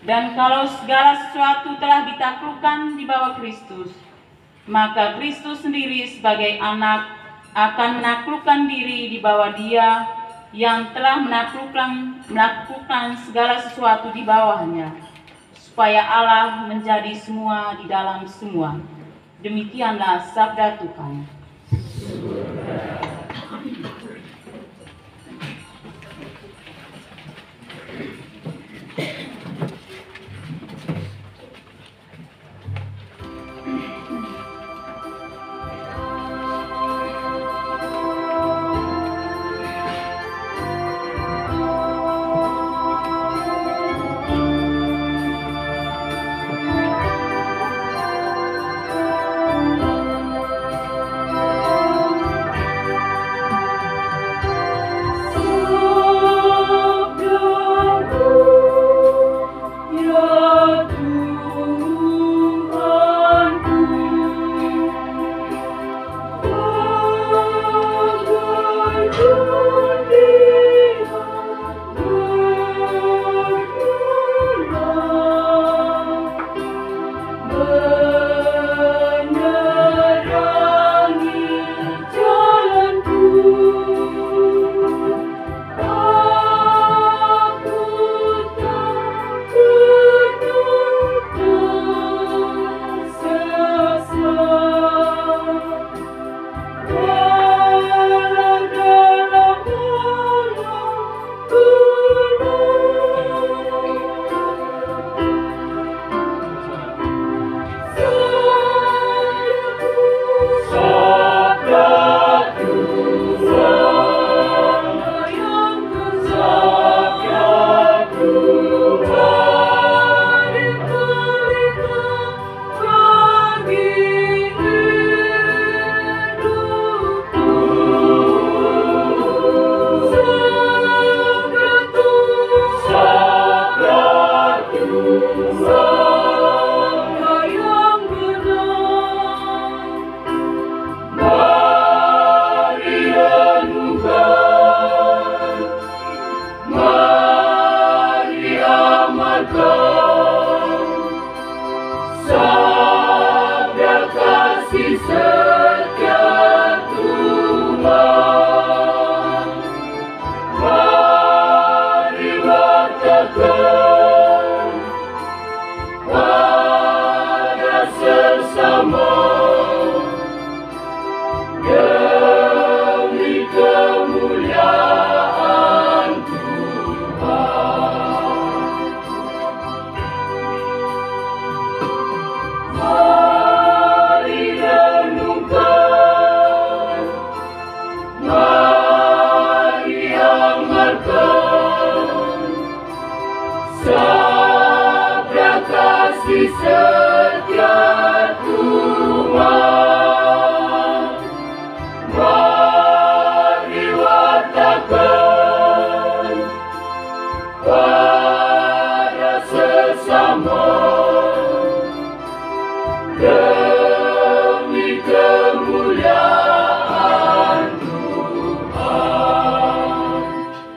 Dan kalau segala sesuatu telah ditaklukkan di bawah Kristus, maka Kristus sendiri sebagai anak akan menaklukkan diri di bawah Dia yang telah menaklukkan segala sesuatu di bawahnya, supaya Allah menjadi semua di dalam semua. Demikianlah sabda Tuhan.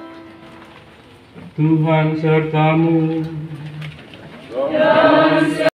Tuhan sertamu.